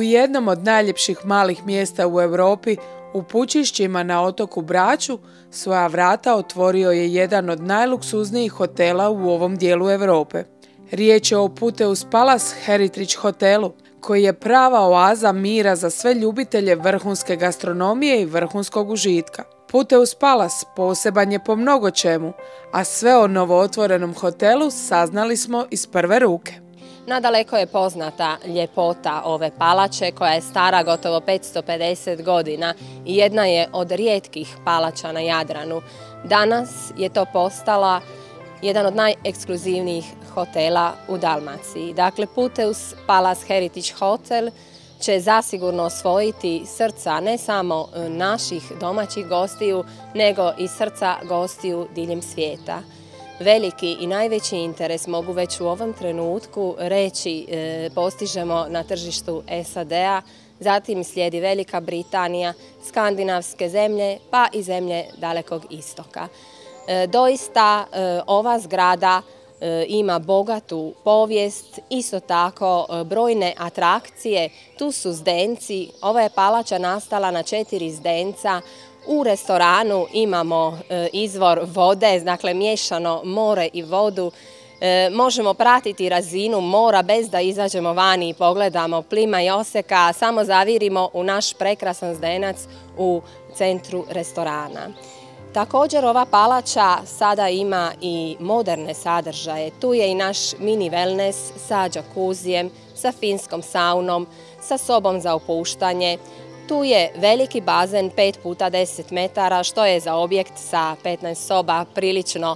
U jednom od najljepših malih mjesta u Europi, u Pučišćima na otoku Braču, svoja vrata otvorio je jedan od najluksuznijih hotela u ovom dijelu Europe. Riječ je o Puteus Palace Heritage hotelu, koji je prava oaza mira za sve ljubitelje vrhunske gastronomije i vrhunskog užitka. Puteus Palace poseban je po mnogo čemu, a sve o novootvorenom hotelu saznali smo iz prve ruke. Nadaleko je poznata ljepota ove palače koja je stara gotovo 550 godina i jedna je od rijetkih palača na Jadranu. Danas je to postala jedan od najekskluzivnijih hotela u Dalmaciji. Dakle, Puteus Palace Heritage Hotel će zasigurno osvojiti srca ne samo naših domaćih gostiju, nego i srca gostiju diljem svijeta. Veliki i najveći interes, mogu već u ovom trenutku reći, postižemo na tržištu SAD-a, zatim slijedi Velika Britanija, skandinavske zemlje pa i zemlje Dalekog istoka. Doista ova zgrada ima bogatu povijest, isto tako brojne atrakcije, tu su zdenci, ova je palača nastala na 4 zdenca. U restoranu imamo izvor vode, dakle miješano more i vodu. Možemo pratiti razinu mora bez da izađemo vani i pogledamo plima i oseka, samo zavirimo u naš prekrasan zdenac u centru restorana. Također ova palača sada ima i moderne sadržaje. Tu je i naš mini wellness sa džakuzijem, sa finskom saunom, sa sobom za opuštanje. Tu je veliki bazen 5 puta 10 metara, što je za objekt sa 15 soba prilično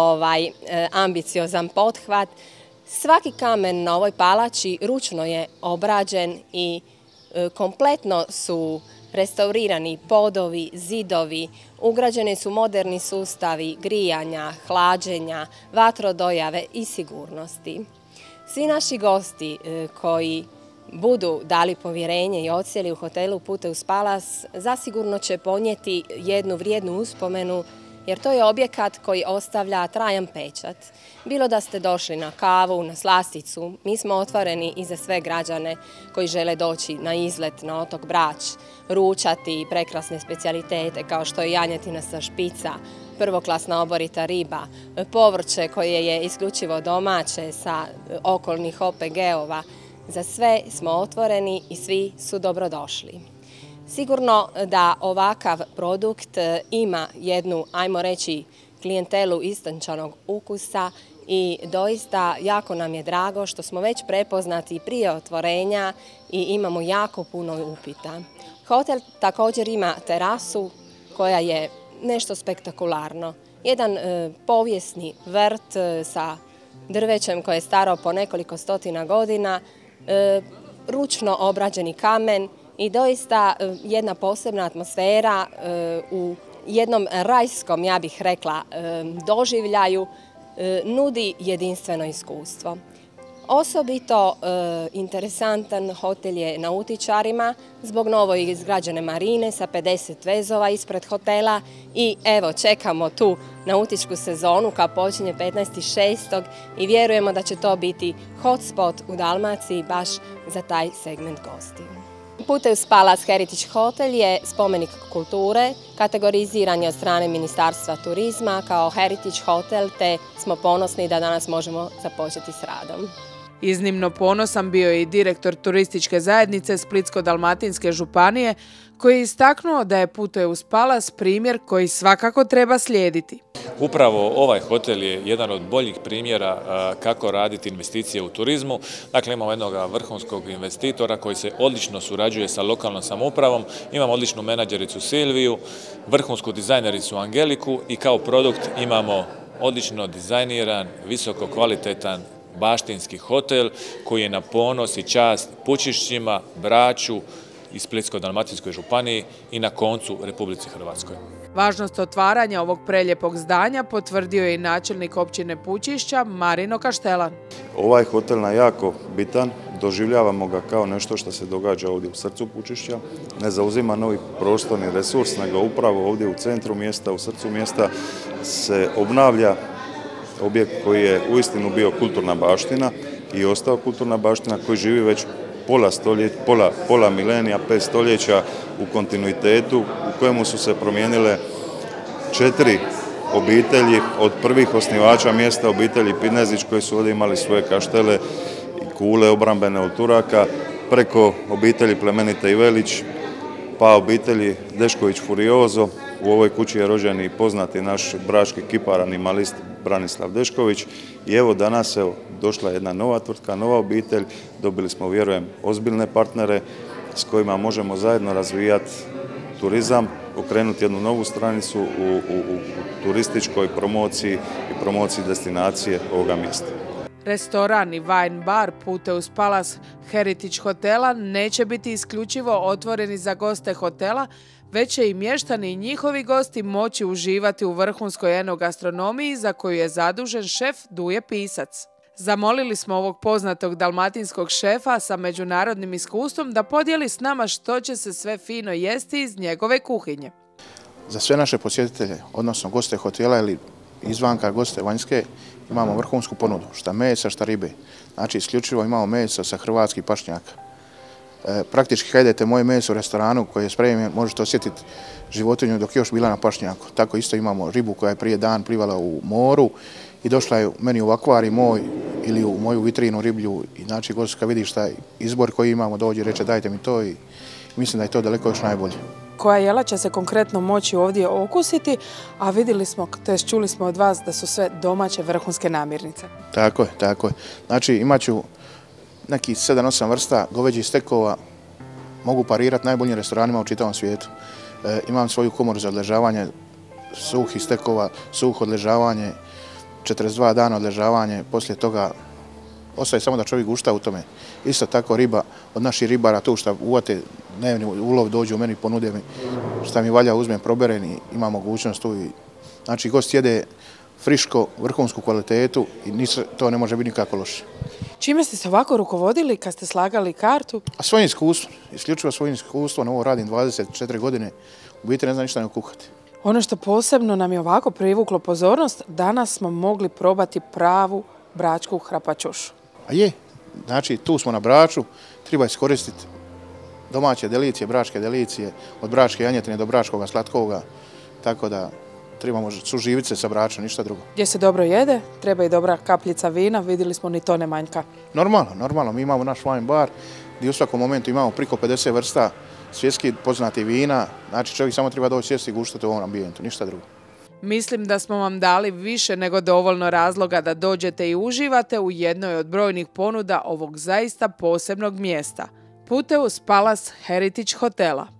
ambiciozan pothvat. Svaki kamen na ovoj palači ručno je obrađen i kompletno su restaurirani podovi, zidovi, ugrađeni su moderni sustavi grijanja, hlađenja, vatrodojave i sigurnosti. Svi naši gosti koji budu dali povjerenje i odsjeli u hotelu Puteus Palace, zasigurno će ponijeti jednu vrijednu uspomenu, jer to je objekat koji ostavlja trajan pečat. Bilo da ste došli na kavu, na slasticu, mi smo otvoreni i za sve građane koji žele doći na izlet na otok Brač, ručati prekrasne specijalitete kao što je janjetina sa špica, prvoklasna oborita riba, povrće koje je isključivo domaće sa okolnih OPG-ova. Za sve smo otvoreni i svi su dobrodošli. Sigurno da ovakav produkt ima jednu, ajmo reći, klijentelu istančanog ukusa i doista jako nam je drago što smo već prepoznati prije otvorenja i imamo jako puno upita. Hotel također ima terasu koja je nešto spektakularno. Jedan povijesni vrt sa drvećem koje je staro po nekoliko stotina godina, ručno obrađeni kamen i doista jedna posebna atmosfera u jednom rajskom, ja bih rekla, doživljaju nudi jedinstveno iskustvo. Osobito interesantan hotel je nautičarima zbog novo izgrađene marine sa 50 vezova ispred hotela i evo čekamo tu nautičku sezonu koja počinje 15.6. i vjerujemo da će to biti hotspot u Dalmaciji baš za taj segment gostiju. Puteus Palace Heritage Hotel je spomenik kulture, kategoriziran je od strane Ministarstva turizma kao Heritage Hotel, te smo ponosni da danas možemo započeti s radom. Iznimno ponosan bio je i direktor turističke zajednice Splitsko-dalmatinske županije, koji je istaknuo da je Puteus Palace primjer koji svakako treba slijediti. Upravo ovaj hotel je jedan od boljih primjera kako raditi investicije u turizmu. Dakle, imamo jednog vrhunskog investitora koji se odlično surađuje sa lokalnom samoupravom, imamo odličnu menadžericu Silviju, vrhunsku dizajnericu Angeliku i kao produkt imamo odlično dizajniran, visoko kvalitetan baštinski hotel koji je na ponos i čast Pučišćima, Braču i Splitsko-dalmatinskoj županiji i na koncu Republici Hrvatskoj. Važnost otvaranja ovog preljepog zdanja potvrdio je i načelnik općine Pučišća Marino Kaštelan. Ovaj hotel je jako bitan, doživljavamo ga kao nešto što se događa ovdje u srcu Pučišća, ne zauzima novi prostorni resurs, nego upravo ovdje u centru mjesta, u srcu mjesta se obnavlja objekt koji je uistinu bio kulturna baština i ostao kulturna baština, koji živi već pola milenija, 5 stoljeća u kontinuitetu u kojemu su se promijenile 4 obitelji od prvih osnivača mjesta, obitelji Pinezić koji su ovdje imali svoje kaštele i kule obrambene od Turaka, preko obitelji Plemenite i Velić, pa obitelji Dešković Furiozo. U ovoj kući je rođen i poznati naš brački kipar, animalist Branislav Dešković. I evo danas došla jedna nova tvrtka, nova obitelj. Dobili smo, vjerujem, ozbiljne partnere s kojima možemo zajedno razvijati turizam, okrenuti jednu novu stranicu u turističkoj promociji i promociji destinacije ovoga mjesta. Restoran i wine bar Puteus Palace Heritage hotela neće biti isključivo otvoreni za goste hotela, već će i mještani i njihovi gosti moći uživati u vrhunskoj enogastronomiji za koju je zadužen šef Duje Pisac. Zamolili smo ovog poznatog dalmatinskog šefa sa međunarodnim iskustvom da podijeli s nama što će se sve fino jesti iz njegove kuhinje. Za sve naše posjetitelje, odnosno goste hotela ili izvanka goste vanjske, imamo vrhunsku ponudu, šta mesa, šta ribe. Znači, isključivo imamo meso sa hrvatskih pašnjaka. Praktički, kad idete moje meso u restoranu koji je spremljen, možete osjetiti životinju dok je još bila na pašnjaku. Tako isto imamo ribu koja je prije dan plivala u moru i došla je meni u akvarij moj ili u moju vitrinu riblju. I znači, gost kad vidiš taj izbor koji imamo, dođe i reče dajte mi to i mislim da je to daleko još najbolje. Koja jela će se konkretno moći ovdje okusiti, a vidjeli smo, tj. čuli smo od vas da su sve domaće vrhunske namirnice. Tako je, tako je. Znači imat ću nekih 7-8 vrsta goveđih stekova, mogu parirati najboljim restoranima u čitavom svijetu. Imam svoju komoru za odležavanje suhih stekova, suho odležavanje, 42 dana odležavanje, poslije toga ostaje samo da čovjek gušta u tome. Isto tako riba od naših ribara, tu što uvate dnevni ulov, dođu u meni, ponude mi šta mi valja, uzmem, proberem i ima mogućnost tu. Znači gost jede friško, vrhunsku kvalitetu i to ne može biti nikako loše. Čime ste se ovako rukovodili kad ste slagali kartu? A svojim iskustvom, isključivo svojim iskustvom, ovo radim 24 godine, u biti ne znam ništa ne kuhati. Ono što posebno nam je ovako privuklo pozornost, danas smo mogli probati pravu bračku hrapačošu. A je, znači tu smo na Braču, treba iskoristiti domaće delicije, bračke delicije, od bračke janjetine do bračkoga slatkoga, tako da trebamo suživiti se sa Bračom, ništa drugo. Gdje se dobro jede, treba i dobra kapljica vina, vidjeli smo ni to ne manjka. Normalno, mi imamo naš wine bar gdje u svakom momentu imamo priko 50 vrsta svjetski poznati vina, znači čovjek samo treba doći sjesti i guštati u ovom ambijentu, ništa drugo. Mislim da smo vam dali više nego dovoljno razloga da dođete i uživate u jednoj od brojnih ponuda ovog zaista posebnog mjesta. Puteus Palace Heritage hotela.